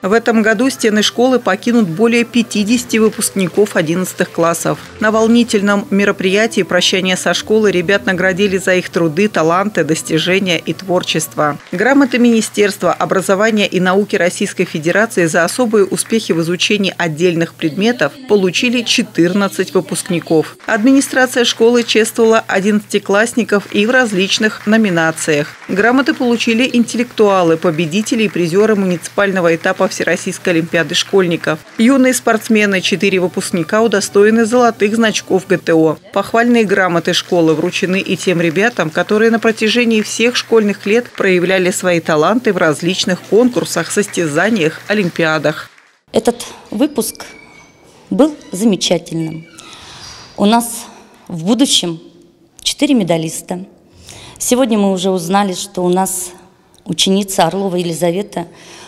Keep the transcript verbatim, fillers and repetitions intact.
В этом году стены школы покинут более пятидесяти выпускников одиннадцатых классов. На волнительном мероприятии прощания со школы ребят наградили за их труды, таланты, достижения и творчество. Грамоты Министерства образования и науки Российской Федерации за особые успехи в изучении отдельных предметов получили четырнадцать выпускников. Администрация школы чествовала одиннадцатиклассников и в различных номинациях. Грамоты получили интеллектуалы, победители и призеры муниципального этапа Всероссийской олимпиады школьников. Юные спортсмены, четыре выпускника удостоены золотых значков гэ тэ о. Похвальные грамоты школы вручены и тем ребятам, которые на протяжении всех школьных лет проявляли свои таланты в различных конкурсах, состязаниях, олимпиадах. Этот выпуск был замечательным. У нас в будущем четыре медалиста. Сегодня мы уже узнали, что у нас ученица Орлова Елизавета